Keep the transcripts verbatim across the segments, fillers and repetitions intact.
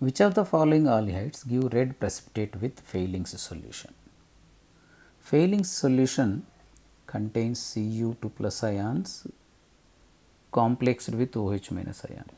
Which of the following aldehydes give red precipitate with Fehling's solution? Fehling's solution contains C u two plus ions complexed with OH minus ions.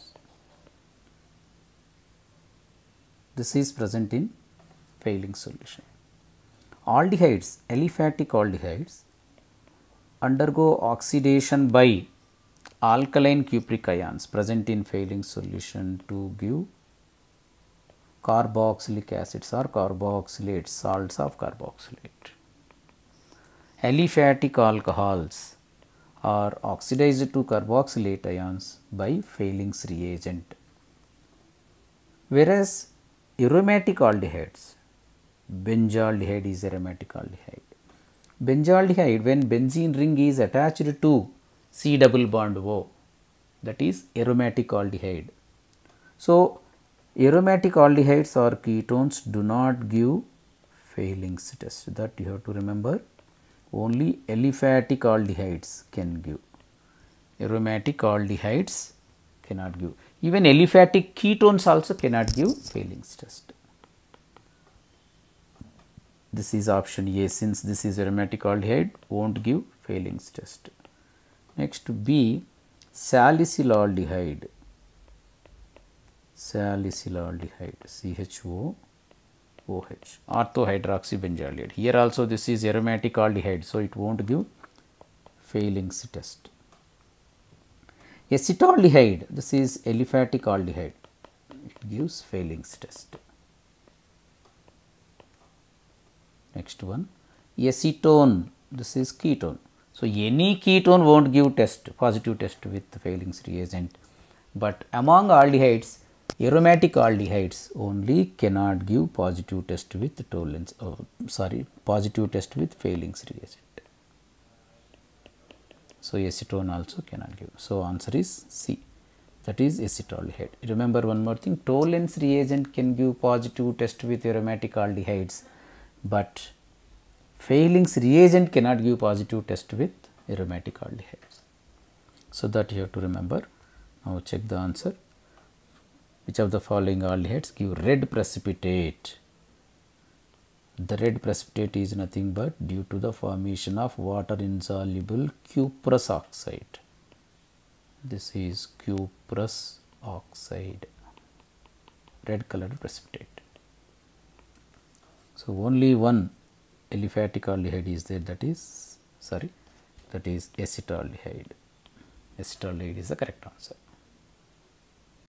This is present in Fehling's solution. Aldehydes, aliphatic aldehydes undergo oxidation by alkaline cupric ions present in Fehling's solution to give carboxylic acids or carboxylates, salts of carboxylate. Aliphatic alcohols are oxidized to carboxylate ions by Fehling's reagent, whereas aromatic aldehydes, benzaldehyde is aromatic aldehyde. Benzaldehyde, when benzene ring is attached to C double bond O, that is aromatic aldehyde. So, aromatic aldehydes or ketones do not give Fehling's test, that you have to remember. Only aliphatic aldehydes can give. Aromatic aldehydes cannot give. Even aliphatic ketones also cannot give Fehling's test. This is option A, since this is aromatic aldehyde, won't give Fehling's test. Next B, salicylaldehyde. Salicylaldehyde, C H O O H, orthohydroxybenzaldehyde. Here also this is aromatic aldehyde, so it won't give Fehling's test. Acetaldehyde, this is aliphatic aldehyde, it gives Fehling's test. Next one, acetone, this is ketone. So, any ketone won't give test, positive test with Fehling's reagent, but among aldehydes, aromatic aldehydes only cannot give positive test with Tollens, oh, sorry, positive test with Fehling's reagent. So, acetone also cannot give. So, answer is C, that is acetaldehyde. Remember one more thing, Tollens reagent can give positive test with aromatic aldehydes, but Fehling's reagent cannot give positive test with aromatic aldehydes. So, that you have to remember. Now, check the answer. Which of the following aldehydes give red precipitate? The red precipitate is nothing but due to the formation of water insoluble cuprous oxide. This is cuprous oxide, red colored precipitate. So, only one aliphatic aldehyde is there, that is, sorry, that is acetaldehyde. Acetaldehyde is the correct answer.